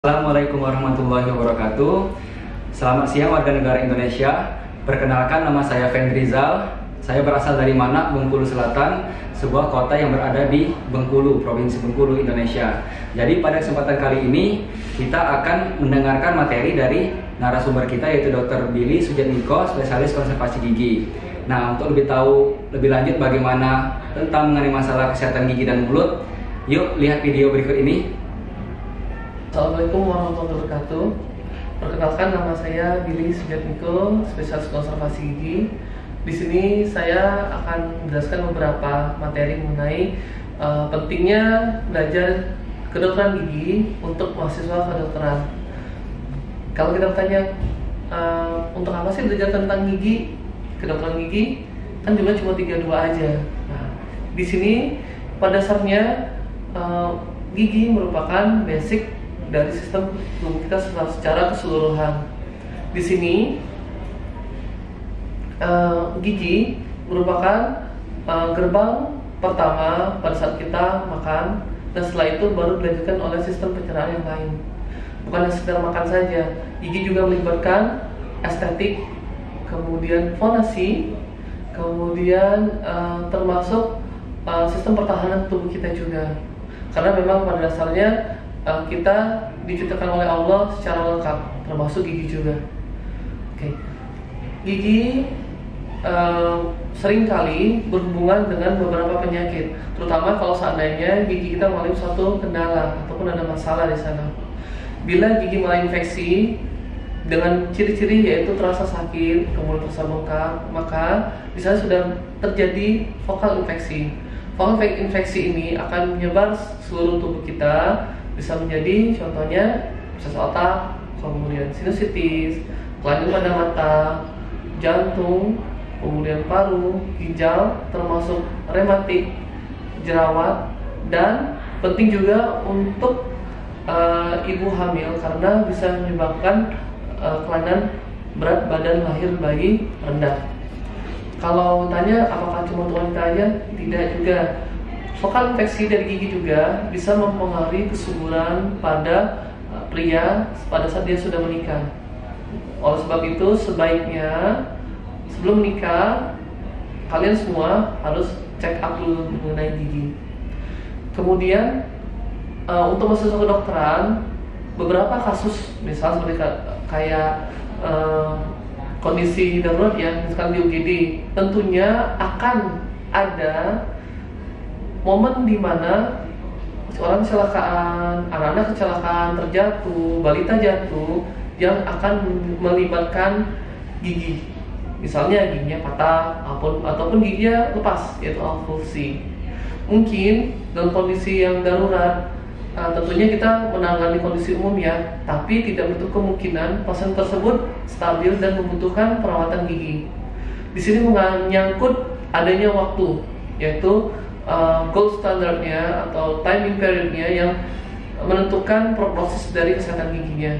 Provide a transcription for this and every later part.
Assalamualaikum warahmatullahi wabarakatuh. Selamat siang warga negara Indonesia. Perkenalkan, nama saya Fendri Rizal. Saya berasal dari Manak, Bengkulu Selatan, sebuah kota yang berada di Bengkulu, Provinsi Bengkulu, Indonesia. Jadi pada kesempatan kali ini kita akan mendengarkan materi dari narasumber kita, yaitu Dr. Billy Sujatmiko, spesialis konservasi gigi. Nah, untuk lebih tahu lebih lanjut bagaimana tentang mengenai masalah kesehatan gigi dan mulut, yuk lihat video berikut ini. Assalamualaikum warahmatullahi wabarakatuh. Perkenalkan, nama saya Billy Sujatmiko, spesialis konservasi gigi. Di sini saya akan menjelaskan beberapa materi mengenai pentingnya belajar kedokteran gigi untuk mahasiswa kedokteran. Kalau kita bertanya untuk apa sih belajar tentang gigi, kedokteran gigi, kan juga cuma 3-2 aja. Nah, di sini pada dasarnya gigi merupakan basic dari sistem tubuh kita secara keseluruhan. Di sini gigi merupakan gerbang pertama pada saat kita makan, dan setelah itu baru dilanjutkan oleh sistem pencernaan yang lain. Bukan hanya sekedar makan saja, gigi juga melibatkan estetik, kemudian fonasi, kemudian termasuk sistem pertahanan tubuh kita juga. Karena memang pada dasarnya kita diciptakan oleh Allah secara lengkap, termasuk gigi juga. Gigi seringkali berhubungan dengan beberapa penyakit, terutama kalau seandainya gigi kita mengalami suatu kendala ataupun ada masalah di sana. Bila gigi mulai infeksi dengan ciri-ciri yaitu terasa sakit, kemudian terasa bengkak, maka di sana sudah terjadi vokal infeksi. Vokal infeksi ini akan menyebar seluruh tubuh kita, bisa menjadi contohnya abses otak, kemudian sinusitis, kelainan pada mata, jantung, kemudian paru, ginjal, termasuk rematik, jerawat, dan penting juga untuk ibu hamil karena bisa menyebabkan kelainan berat badan lahir bayi rendah. Kalau tanya apakah cuma wanita aja? Tidak juga. Vokal infeksi dari gigi juga bisa mempengaruhi kesuburan pada pria pada saat dia sudah menikah. Oleh sebab itu, sebaiknya sebelum menikah kalian semua harus check up dulu mengenai gigi. Kemudian untuk mahasiswa kedokteran, beberapa kasus misal seperti kayak kondisi darurat ya, misalkan di UGD, tentunya akan ada momen di mana orang kecelakaan, anak-anak kecelakaan, terjatuh, balita jatuh, yang akan melibatkan gigi. Misalnya giginya patah ataupun giginya lepas, yaitu avulsi. Mungkin dalam kondisi yang darurat, tentunya kita menangani kondisi umum ya, tapi tidak menutup kemungkinan pasien tersebut stabil dan membutuhkan perawatan gigi. Di sini menyangkut adanya waktu, yaitu gold standardnya atau timing periodnya yang menentukan prognosis dari kesehatan giginya.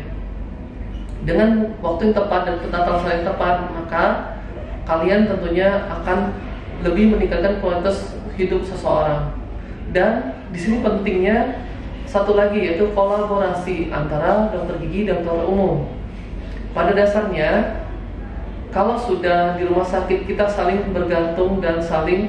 Dengan waktu yang tepat dan penata laksana yang tepat, maka kalian tentunya akan lebih meningkatkan kualitas hidup seseorang. Dan di sini pentingnya satu lagi, yaitu kolaborasi antara dokter gigi dan dokter umum. Pada dasarnya, kalau sudah di rumah sakit kita saling bergantung dan saling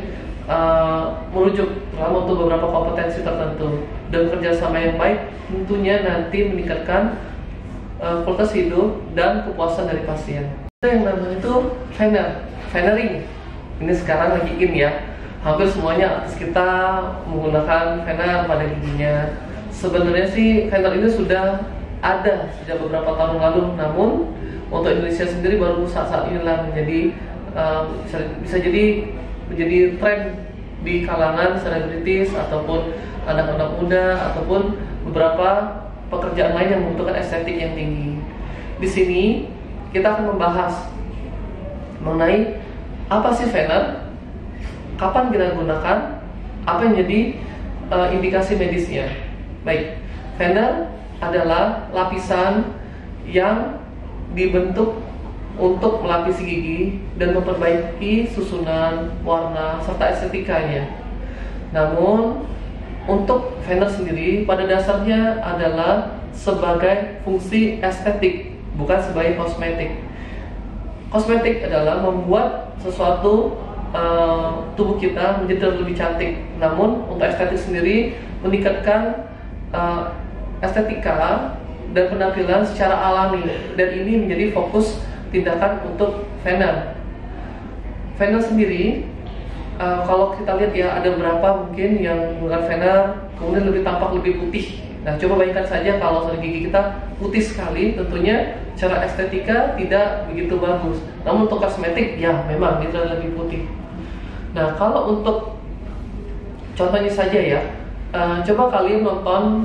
merujuk terutama untuk beberapa kompetensi tertentu, dan kerjasama yang baik tentunya nanti meningkatkan kualitas hidup dan kepuasan dari pasien. Yang namanya itu veneering. Ini sekarang lagi in ya, hampir semuanya artis kita menggunakan veneer pada giginya. Sebenarnya sih veneer ini sudah ada sejak beberapa tahun lalu, namun untuk Indonesia sendiri baru saat-saat inilah menjadi bisa jadi menjadi tren di kalangan selebritis ataupun anak-anak muda ataupun beberapa pekerjaan lain yang membutuhkan estetik yang tinggi. Di sini kita akan membahas mengenai apa sih veneer, kapan kita gunakan, apa yang jadi indikasi medisnya. Baik, veneer adalah lapisan yang dibentuk untuk melapisi gigi dan memperbaiki susunan, warna, serta estetikanya. Namun, untuk veneer sendiri pada dasarnya adalah sebagai fungsi estetik, bukan sebagai kosmetik. Kosmetik adalah membuat sesuatu tubuh kita menjadi lebih cantik. Namun untuk estetik sendiri meningkatkan estetika dan penampilan secara alami, dan ini menjadi fokus tindakan untuk veneer. Veneer sendiri, kalau kita lihat ya, ada berapa mungkin yang menggunakan veneer kemudian lebih tampak lebih putih. Nah, coba bayangkan saja kalau gigi kita putih sekali, tentunya secara estetika tidak begitu bagus. Namun untuk kosmetik, ya memang kita lebih putih. Nah, kalau untuk contohnya saja ya, coba kalian nonton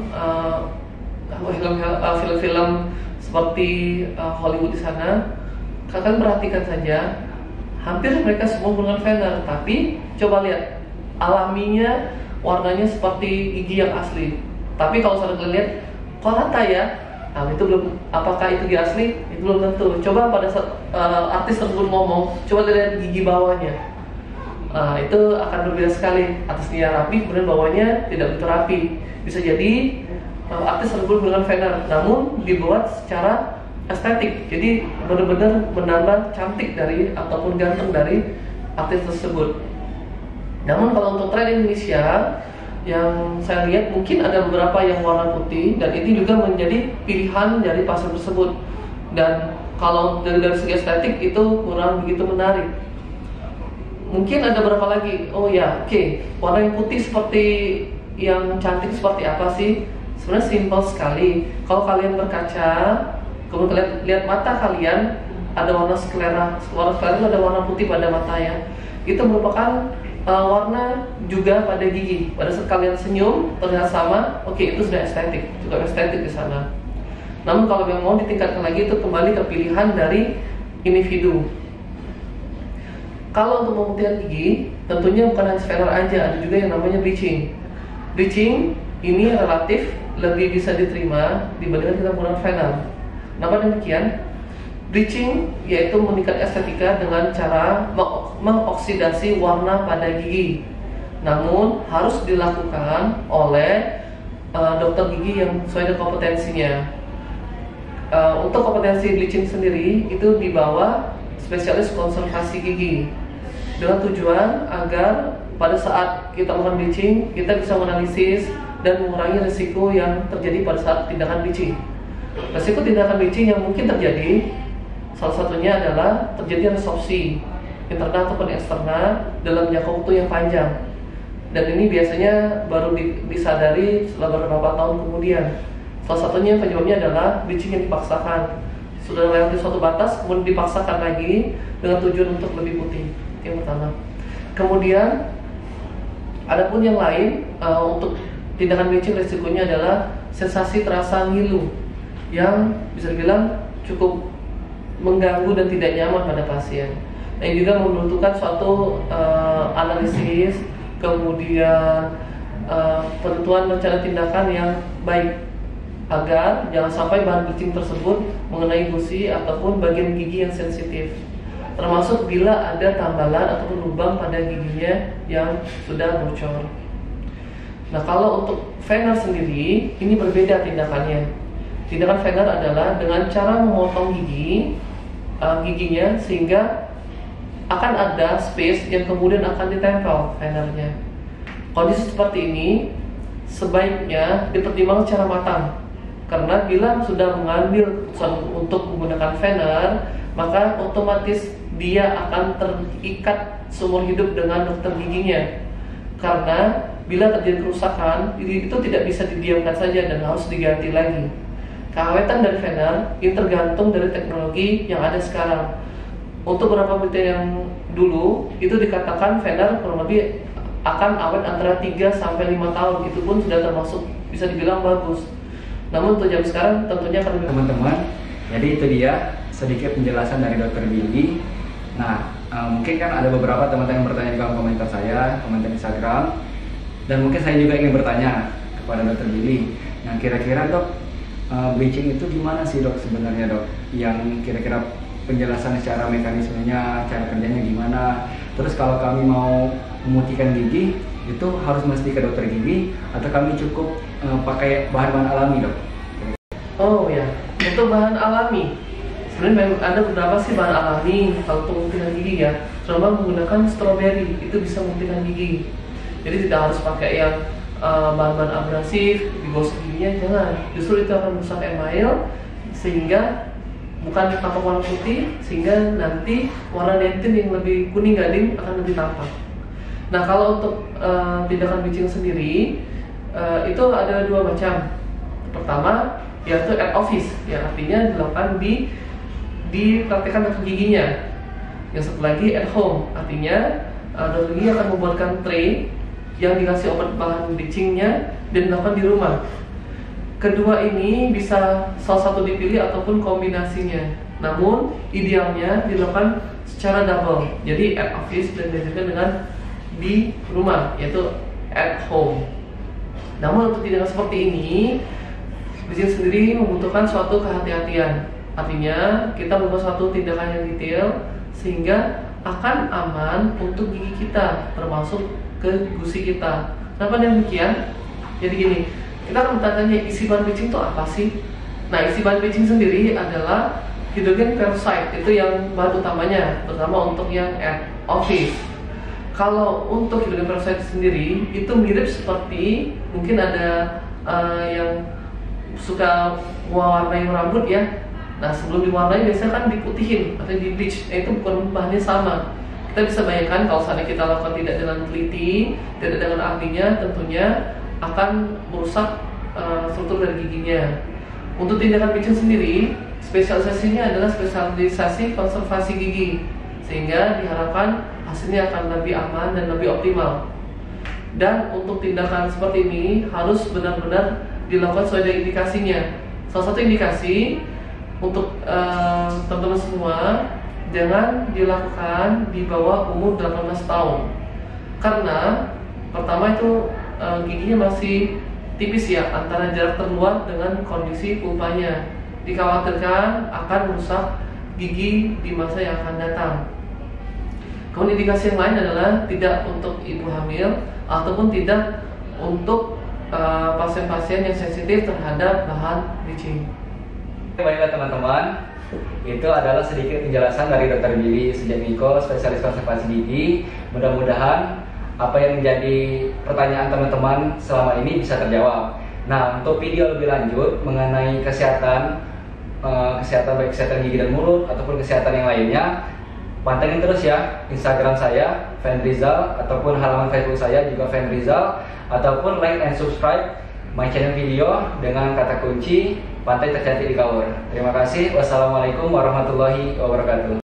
film-film seperti Hollywood di sana. Kalian perhatikan saja, hampir mereka semua menggunakan veneer, tapi coba lihat alaminya, warnanya seperti gigi yang asli. Tapi kalau kalian lihat, kok rata ya? Nah, itu belum, apakah itu gigi asli? Itu belum tentu. Coba pada saat artis tersebut ngomong, coba lihat gigi bawahnya. Itu akan berbeda sekali. Atasnya rapi, kemudian bawahnya tidak begitu rapi. Bisa jadi artis tersebut menggunakan veneer, namun dibuat secara estetik. Jadi benar-benar menambah cantik dari ataupun ganteng dari artis tersebut. Namun kalau untuk tren Indonesia, yang saya lihat mungkin ada beberapa yang warna putih, dan ini juga menjadi pilihan dari pasar tersebut. Dan kalau dari segi estetik itu kurang begitu menarik. Mungkin ada beberapa lagi. Oh ya, oke. Warna yang putih seperti yang cantik seperti apa sih? Sebenarnya simpel sekali. Kalau kalian berkaca, kemudian lihat mata kalian, ada warna sklera. Warna sklera itu ada warna putih pada mata ya. Itu merupakan warna juga pada gigi. Pada saat kalian senyum terlihat sama, oke, itu sudah estetik, juga estetik di sana. Namun kalau yang mau ditingkatkan lagi, itu kembali ke pilihan dari individu. Kalau untuk memutihkan gigi, tentunya bukan hanya veneer aja, ada juga yang namanya bleaching. Bleaching ini relatif lebih bisa diterima dibandingkan kita menggunakan veneer. Kenapa demikian? Bleaching yaitu meningkatkan estetika dengan cara mengoksidasi warna pada gigi. Namun harus dilakukan oleh dokter gigi yang sesuai dengan kompetensinya. Untuk kompetensi bleaching sendiri itu di bawah spesialis konservasi gigi, dengan tujuan agar pada saat kita melakukan bleaching, kita bisa menganalisis dan mengurangi risiko yang terjadi pada saat tindakan bleaching. Risiko tindakan bleaching yang mungkin terjadi, salah satunya adalah terjadi resorpsi internal ataupun eksternal dalam jangka waktu yang panjang. Dan ini biasanya baru disadari setelah beberapa tahun kemudian. Salah satunya penyebabnya adalah bleaching yang dipaksakan. Sudah melewati suatu batas, kemudian dipaksakan lagi dengan tujuan untuk lebih putih. Itu yang pertama. Kemudian, adapun yang lain, untuk tindakan bleaching risikonya adalah sensasi terasa ngilu, yang bisa dibilang cukup mengganggu dan tidak nyaman pada pasien. Yang juga membutuhkan suatu analisis, kemudian penentuan rencana tindakan yang baik, agar jangan sampai bahan bleaching tersebut mengenai gusi ataupun bagian gigi yang sensitif, termasuk bila ada tambalan ataupun lubang pada giginya yang sudah bocor. Nah, kalau untuk veneer sendiri, ini berbeda tindakannya. Tindakan veneer adalah dengan cara memotong giginya sehingga akan ada space yang kemudian akan ditempel veneernya. Kondisi seperti ini sebaiknya dipertimbangkan secara matang, karena bila sudah mengambil keputusan untuk menggunakan veneer, maka otomatis dia akan terikat seumur hidup dengan dokter giginya. Karena bila terjadi kerusakan, itu tidak bisa didiamkan saja dan harus diganti lagi. Keawetan dari veneer ini tergantung dari teknologi yang ada sekarang. Untuk beberapa penelitian yang dulu itu dikatakan veneer kurang lebih akan awet antara 3-5 tahun. Itu pun sudah termasuk bisa dibilang bagus. Namun untuk jam sekarang tentunya akan lebih. Teman-teman, jadi itu dia sedikit penjelasan dari dokter gigi. Nah, mungkin kan ada beberapa teman-teman yang bertanya di kolom komentar saya, komentar Instagram, dan mungkin saya juga ingin bertanya kepada dokter gigi. Nah, kira-kira dok, bleaching itu gimana sih dok sebenarnya dok? Yang kira-kira penjelasan secara mekanismenya, cara kerjanya gimana? Terus kalau kami mau memutihkan gigi, itu harus mesti ke dokter gigi atau kami cukup pakai bahan-bahan alami dok? Oh ya, untuk bahan alami, sebenarnya ada beberapa sih bahan alami kalau untuk memutihkan gigi ya. Terutama menggunakan stroberi itu bisa memutihkan gigi. Jadi tidak harus pakai yang bahan-bahan abrasif, digosok giginya jangan. Justru itu akan merusak email sehingga bukan tampak warna putih, sehingga nanti warna dentin yang lebih kuning gading akan lebih tampak. Nah kalau untuk tindakan bleaching sendiri itu ada dua macam. Pertama yaitu at office, yang artinya dilakukan dipraktekkan dokter giginya. Yang satu lagi at home, artinya dokter gigi akan membuatkan tray yang dikasih obat bahan bleachingnya dan dilakukan di rumah. Kedua ini bisa salah satu dipilih ataupun kombinasinya. Namun idealnya dilakukan secara double, jadi at office dan juga dengan di rumah, yaitu at home. Namun untuk tindakan seperti ini, bleaching sendiri membutuhkan suatu kehati-hatian. Artinya kita membuat suatu tindakan yang detail sehingga akan aman untuk gigi kita, termasuk ke gusi kita. Kenapa demikian? Jadi gini, kita akan bertanya isi bahan bleaching itu apa sih? Nah, isi bahan bleaching sendiri adalah hidrogen peroxide, itu yang bahan utamanya, terutama untuk yang at office. Kalau untuk hidrogen peroxide sendiri itu mirip seperti mungkin ada yang suka mewarnai rambut ya. Nah sebelum diwarnai biasanya kan diputihin atau di bleach. Itu bukan bahannya sama. Kita bisa bayangkan kalau seandainya kita lakukan tidak dengan teliti, tidak dengan ahlinya, tentunya akan merusak struktur dari giginya. Untuk tindakan bleaching sendiri, spesialisasinya adalah spesialisasi konservasi gigi, sehingga diharapkan hasilnya akan lebih aman dan lebih optimal. Dan untuk tindakan seperti ini harus benar-benar dilakukan sesuai dengan indikasinya. Salah satu indikasi untuk teman-teman semua, jangan dilakukan di bawah umur 18 tahun. Karena pertama itu giginya masih tipis ya, antara jarak terluar dengan kondisi pulpanya. Dikhawatirkan akan merusak gigi di masa yang akan datang. Kemudian indikasi yang lain adalah tidak untuk ibu hamil ataupun tidak untuk pasien-pasien yang sensitif terhadap bahan bleaching. Baiklah teman-teman, itu adalah sedikit penjelasan dari Dr. Billy Sujatmiko, spesialis konservasi gigi. Mudah-mudahan apa yang menjadi pertanyaan teman-teman selama ini bisa terjawab. Nah, untuk video lebih lanjut mengenai kesehatan baik kesehatan gigi dan mulut ataupun kesehatan yang lainnya, pantengin terus ya Instagram saya Fendrizal, ataupun halaman Facebook saya juga Fendrizal, ataupun like and subscribe my channel video dengan kata kunci Pantai Tercantik di Kaur. Terima kasih. Wassalamualaikum warahmatullahi wabarakatuh.